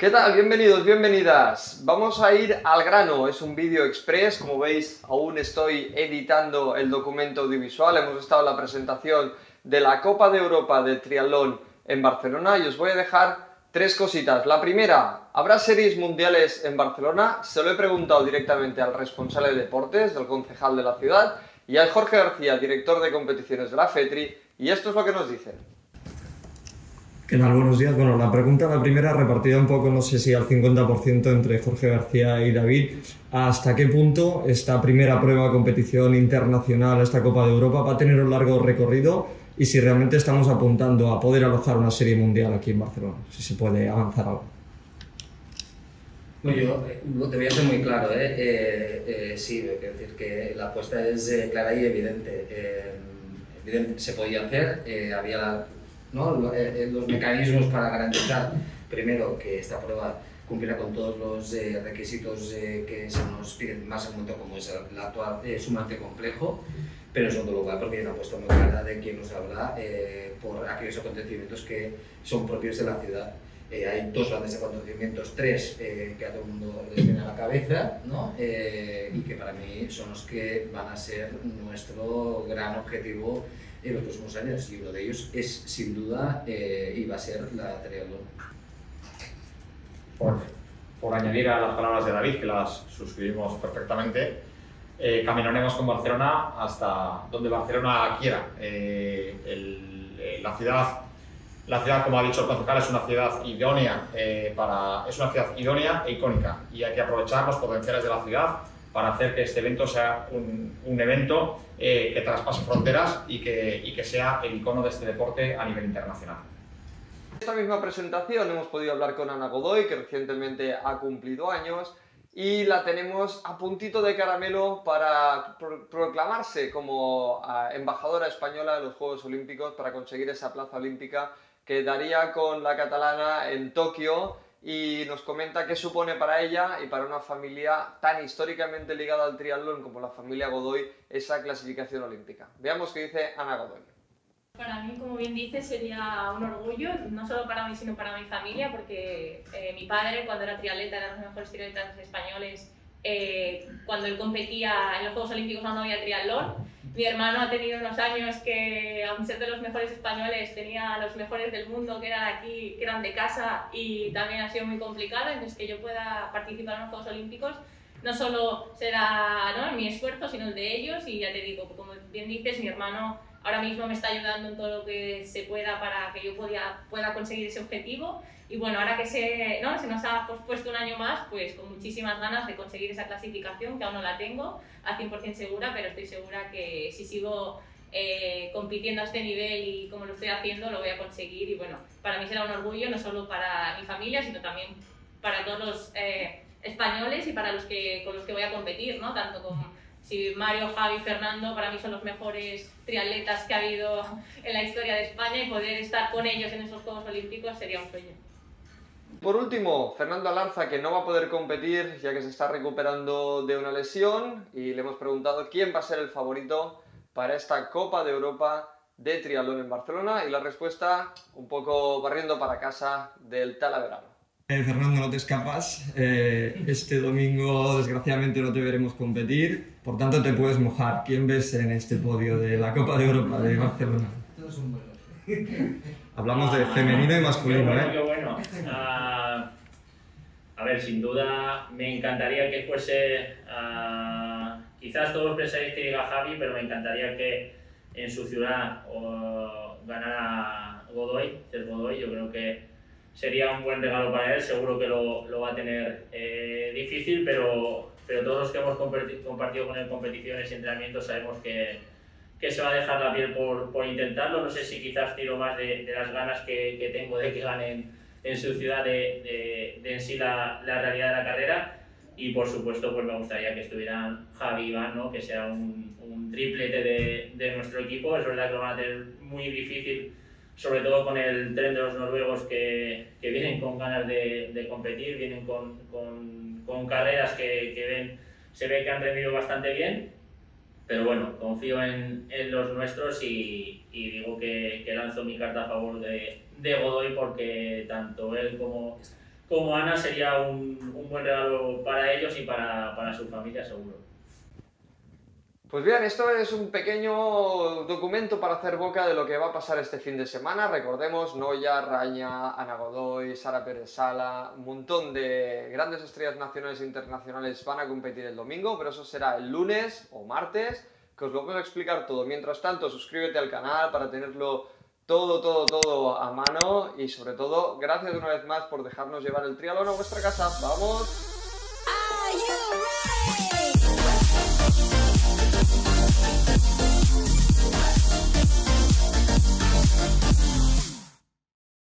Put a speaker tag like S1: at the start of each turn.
S1: ¿Qué tal? Bienvenidos, bienvenidas. Vamos a ir al grano, es un vídeo express, como veis aún estoy editando el documento audiovisual, hemos estado en la presentación de la Copa de Europa de Triatlón en Barcelona y os voy a dejar tres cositas. La primera, ¿habrá series mundiales en Barcelona? Se lo he preguntado directamente al responsable de deportes, del concejal de la ciudad, y al Jorge García, director de competiciones de la FETRI, y esto es lo que nos dicen.
S2: ¿Qué tal? Buenos días. Bueno, la pregunta, la primera, repartida un poco, no sé si al 50% entre Jorge García y David. ¿Hasta qué punto esta primera prueba, competición internacional, esta Copa de Europa, va a tener un largo recorrido? Y si realmente estamos apuntando a poder alojar una serie mundial aquí en Barcelona, si se puede avanzar algo.
S3: No, yo te voy a ser muy claro, sí, quiero decir que la apuesta es clara y evidente. Se podía hacer, había los mecanismos para garantizar, primero, que esta prueba cumpliera con todos los requisitos que se nos piden más en un momento como es el actual sumamente complejo, pero en segundo lugar porque hay una apuesta muy clara de quien nos habla por aquellos acontecimientos que son propios de la ciudad. Hay dos grandes acontecimientos, tres que a todo el mundo les viene a la cabeza, ¿no? Y que para mí son los que van a ser nuestro gran objetivo en los próximos años, y uno de ellos es sin duda y va a ser la triatlón.
S4: Por añadir a las palabras de David, que las suscribimos perfectamente, caminaremos con Barcelona hasta donde Barcelona quiera. La ciudad, como ha dicho el concejal, es una ciudad idónea, es una ciudad idónea e icónica, y hay que aprovechar los potenciales de la ciudad para hacer que este evento sea un evento que traspase fronteras y que sea el icono de este deporte a nivel internacional.
S1: En esta misma presentación hemos podido hablar con Ana Godoy, que recientemente ha cumplido años, y la tenemos a puntito de caramelo para proclamarse como embajadora española de los Juegos Olímpicos, para conseguir esa plaza olímpica que daría con la catalana en Tokio, y nos comenta qué supone para ella y para una familia tan históricamente ligada al triatlón como la familia Godoy esa clasificación olímpica. Veamos qué dice Ana Godoy.
S5: Para mí, como bien dice, sería un orgullo, no solo para mí, sino para mi familia, porque mi padre, cuando era triatleta, era uno de los mejores triatletas españoles. Cuando él competía en los Juegos Olímpicos no había triatlón. Mi hermano ha tenido unos años que, aun ser de los mejores españoles, tenía a los mejores del mundo que eran aquí, que eran de casa, y también ha sido muy complicado. Entonces, que yo pueda participar en los Juegos Olímpicos no solo será, ¿no?, mi esfuerzo, sino el de ellos. Y ya te digo, como bien dices, mi hermano ahora mismo me está ayudando en todo lo que se pueda para que yo pueda conseguir ese objetivo. Y bueno, ahora que se nos ha pospuesto un año más, pues con muchísimas ganas de conseguir esa clasificación, que aún no la tengo al 100% segura, pero estoy segura que si sigo compitiendo a este nivel y como lo estoy haciendo, lo voy a conseguir. Y bueno, para mí será un orgullo, no solo para mi familia, sino también para todos los españoles y para con los que voy a competir, ¿no? Tanto como si Mario, Javi, Fernando, para mí son los mejores triatletas que ha habido en la historia de España, y poder estar con ellos en esos Juegos Olímpicos sería un sueño.
S1: Por último, Fernando Alarza, que no va a poder competir ya que se está recuperando de una lesión, y le hemos preguntado quién va a ser el favorito para esta Copa de Europa de Triatlón en Barcelona, y la respuesta, un poco barriendo para casa, del Talaverano.
S2: Fernando, no te escapas. Este domingo, desgraciadamente, no te veremos competir, por tanto te puedes mojar. ¿Quién ves en este podio de la Copa de Europa de Barcelona?
S3: Todos son buenos.
S2: Hablamos de femenino y masculino,
S6: Qué bueno. A ver, sin duda me encantaría que fuese, quizás todos pensáis que diga Javi, pero me encantaría que en su ciudad ganara Godoy, Cés Godoy. Yo creo que sería un buen regalo para él, seguro que lo va a tener difícil, pero todos los que hemos compartido con él competiciones y entrenamientos sabemos que se va a dejar la piel por intentarlo. No sé si quizás tiro más de las ganas que tengo de que ganen en su ciudad de en sí la realidad de la carrera, y por supuesto pues me gustaría que estuvieran Javi y Iván, ¿no?, que sea un triplete de nuestro equipo. Es verdad que lo van a tener muy difícil, sobre todo con el tren de los noruegos que vienen con ganas de competir, vienen con carreras que se ve que han rendido bastante bien. Pero bueno, confío en los nuestros y digo que lanzo mi carta a favor de Godoy, porque tanto él como como Ana sería un buen regalo para ellos y para su familia seguro.
S1: Pues bien, esto es un pequeño documento para hacer boca de lo que va a pasar este fin de semana. Recordemos, Noya, Raña, Ana Godoy, Sara Pérez Sala, un montón de grandes estrellas nacionales e internacionales van a competir el domingo, pero eso será el lunes o martes, que os lo vamos a explicar todo. Mientras tanto, suscríbete al canal para tenerlo todo a mano y sobre todo, gracias una vez más por dejarnos llevar el triatlón a vuestra casa. ¡Vamos!